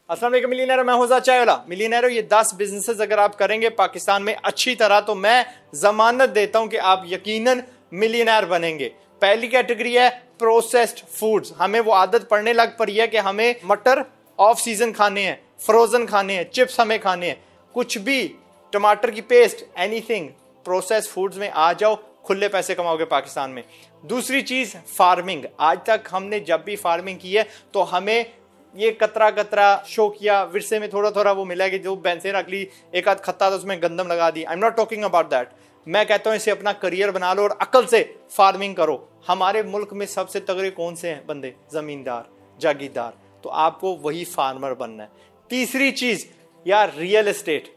अस्सलाम वालेकुम मिलियनेयर, मैं हूं चायवाला। मिलियनेयर, ये 10 बिजनेसेस अगर आप करेंगे पाकिस्तान में अच्छी तरह, तो मैं जमानत देता हूं कि आप यकीनन मिलियनेयर बनेंगे। पहली कैटेगरी है प्रोसेस्ड फूड्स। हमें वो आदत पड़ने लग पड़ी है कि हमें मटर ऑफ सीजन खाने हैं, फ्रोजन खाने हैं, चिप्स हमें खाने हैं, कुछ भी, टमाटर की पेस्ट, एनीथिंग। प्रोसेस्ड फूड्स में आ जाओ, खुले पैसे कमाओगे पाकिस्तान में। दूसरी चीज फार्मिंग। आज तक हमने जब भी फार्मिंग की है तो हमें ये कतरा कतरा शौकिया विरसे में थोड़ा थोड़ा वो मिला है कि जो भैंसें रख ली, एक आध खत्ता था उसमें गंदम लगा दी। I am not talking about that. मैं कहता हूं इसे अपना करियर बना लो और अकल से फार्मिंग करो। हमारे मुल्क में सबसे तगड़े कौन से हैं बंदे? जमींदार, जागीरदार। तो आपको वही फार्मर बनना है। तीसरी चीज यार, रियल एस्टेट।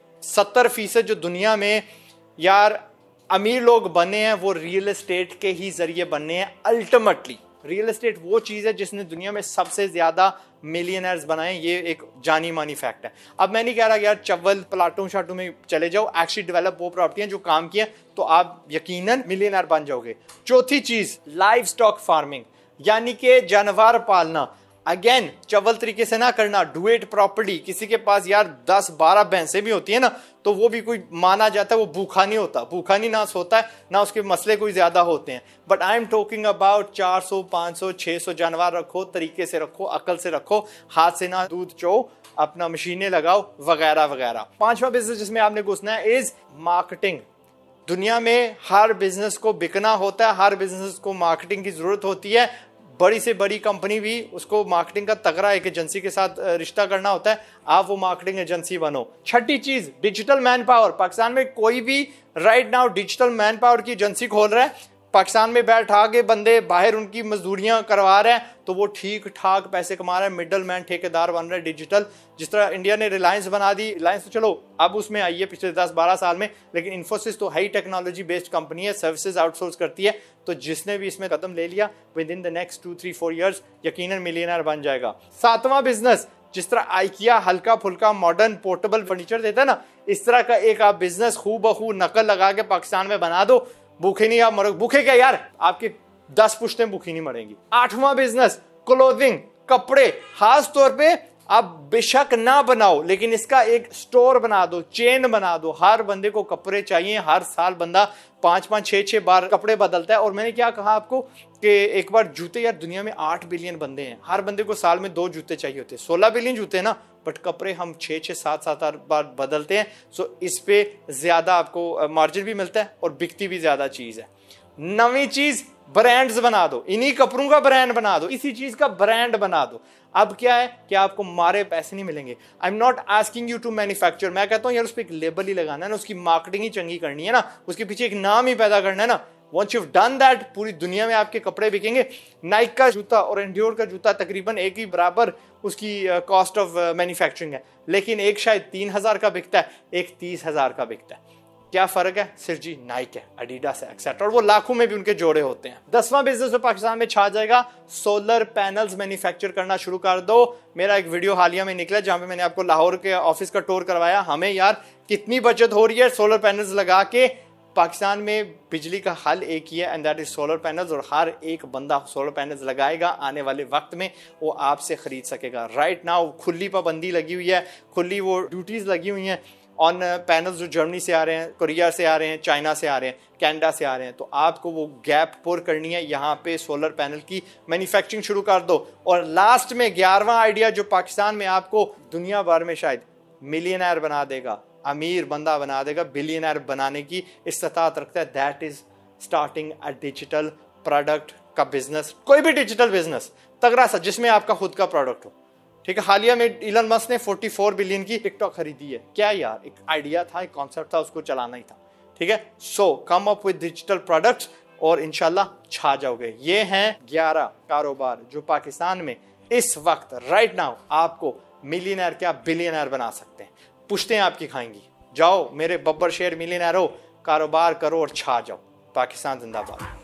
70% जो दुनिया में यार अमीर लोग बने हैं वो रियल एस्टेट के ही जरिए बनने हैं। अल्टीमेटली रियल एस्टेट वो चीज है जिसने दुनिया में सबसे ज्यादा मिलियनर्स बनाए। ये एक जानी मानी फैक्ट है। अब मैं नहीं कह रहा यार चव्वल प्लाटों शाटों में चले जाओ, एक्चुअली डेवलप वो प्रॉपर्टी जो काम की है तो आप यकीनन मिलियनर बन जाओगे। चौथी चीज लाइव स्टॉक फार्मिंग, यानी कि जानवर पालना। अगेन चवल तरीके से ना करना, डू इट प्रॉपर्ली। किसी के पास यार 10-12 भैंसें भी होती है ना, तो वो भी कोई माना जाता है वो भूखा नहीं होता, भूखा नहीं ना सोता है, ना उसके मसले कोई ज्यादा होते हैं। But I am talking about 400, 500, 600 जानवर रखो, तरीके से रखो, अकल से रखो, हाथ से ना दूध चो, अपना मशीनें लगाओ वगैरह वगैरह। पांचवा बिजनेस जिसमें आपने घुसना है इज मार्केटिंग। दुनिया में हर बिजनेस को बिकना होता है, हर बिजनेस को मार्केटिंग की जरूरत होती है। बड़ी से बड़ी कंपनी भी उसको मार्केटिंग का तगड़ा एक एजेंसी के साथ रिश्ता करना होता है। आप वो मार्केटिंग एजेंसी बनो। छठी चीज डिजिटल मैन पावर। पाकिस्तान में कोई भी right now digital man power की एजेंसी खोल रहा है, पाकिस्तान में बैठा के बंदे बाहर उनकी मजदूरियां करवा रहे हैं, तो वो ठीक ठाक पैसे कमा रहे हैं। मिडल मैन ठेकेदार बन रहे हैं डिजिटल। जिस तरह इंडिया ने रिलायंस बना दी, रिलायंस तो चलो अब उसमें आई है पिछले 10-12 साल में, लेकिन इन्फोसिस तो हाई टेक्नोलॉजी बेस्ड कंपनी है, सर्विसेज आउटसोर्स करती है। तो जिसने भी इसमें कदम ले लिया with in the next 2-3-4 years यकीनन मिलियनर बन जाएगा। सातवां बिजनेस, जिस तरह आइकिया हल्का फुल्का मॉडर्न पोर्टेबल फर्नीचर देता है ना, इस तरह का एक आप बिजनेस खूबखू नकल लगा के पाकिस्तान में बना दो। भूखे नहीं आप मरोगे। भूखे क्या यार, आपकी 10 पुश्तें भूखी नहीं मरेंगी। आठवां बिजनेस क्लोथिंग, कपड़े। खास तौर पे आप बेशक ना बनाओ, लेकिन इसका एक स्टोर बना दो, चेन बना दो। हर बंदे को कपड़े चाहिए, हर साल बंदा 5-5, 6-6 बार कपड़े बदलता है। और मैंने क्या कहा आपको कि एक बार जूते, यार दुनिया में 8 बिलियन बंदे हैं, हर बंदे को साल में 2 जूते चाहिए होते हैं। 16 बिलियन जूते हैं ना, बट कपड़े हम 6-6, 7-7 बार बदलते हैं। सो इस पे ज्यादा आपको मार्जिन भी मिलता है और बिकती भी ज्यादा चीज है। नवी चीज ब्रांड्स बना दो, इन्हीं कपड़ों का ब्रांड बना दो, इसी चीज का ब्रांड बना दो। अब क्या है कि आपको मारे पैसे नहीं मिलेंगे। I am not asking you to manufacture. मैं कहता हूं यार उस पर एक लेबल ही लगाना है ना, उसकी मार्केटिंग ही चंगी करनी है ना, उसके पीछे एक नाम ही पैदा करना है ना। वंस यू डन दैट, पूरी दुनिया में आपके कपड़े बिकेंगे। नाइक का जूता और एंड्योर का जूता तकरीबन एक ही बराबर उसकी कॉस्ट ऑफ मैन्युफैक्चरिंग है, लेकिन एक शायद 3,000 का बिकता है, एक 30,000 का बिकता है। क्या फर्क है? सिर्फ जी नाइक है, एडिडास है, एक्सेट्रा। और वो लाखों में भी उनके जोड़े होते हैं। 10वां बिजनेस में पाकिस्तान में छा जाएगा, सोलर पैनल्स मैन्युफैक्चर करना शुरू कर दो। मेरा एक वीडियो हालिया में निकला जहां पे मैंने आपको लाहौर के ऑफिस का टूर करवाया। हमें यार कितनी बचत हो रही है सोलर पैनल्स लगा के। पाकिस्तान में बिजली का हल एक ही है, and that is solar panels. और हर एक बंदा सोलर पैनल्स लगाएगा, आने वाले वक्त में वो आपसे खरीद सकेगा। राइट नाउ खुली पाबंदी लगी हुई है, खुली वो ड्यूटीज लगी हुई हैं ऑन पैनल्स जो जर्मनी से आ रहे हैं, कोरिया से आ रहे हैं, चाइना से आ रहे हैं, कनाडा से आ रहे हैं। तो आपको वो गैप पूर करनी है, यहाँ पे सोलर पैनल की मैन्युफैक्चरिंग शुरू कर दो। और लास्ट में 11वां आइडिया जो पाकिस्तान में आपको दुनिया भर में शायद मिलियनर बना देगा, अमीर बंदा बना देगा, बिलियनर बनाने की इस्तात रखता है, that is starting a digital product का बिजनेस। कोई भी डिजिटल बिजनेस तगड़ा सा जिसमें आपका खुद का प्रोडक्ट हो। ठीक है, हालिया में इलन मस्क ने 44 बिलियन की टिकटॉक खरीदी है। क्या यार, एक आइडिया था, एक कॉन्सेप्ट था, उसको चलाना ही था। ठीक है, so come up with digital products और इंशाल्लाह छा जाओगे। ये हैं 11 कारोबार जो पाकिस्तान में इस वक्त राइट नाउ आपको मिलियनर क्या बिलियनर बना सकते हैं। पुश्तें आपकी खाएंगी। जाओ मेरे बब्बर शेर मिलियनर हो, कारोबार करो और छा जाओ। पाकिस्तान जिंदाबाद।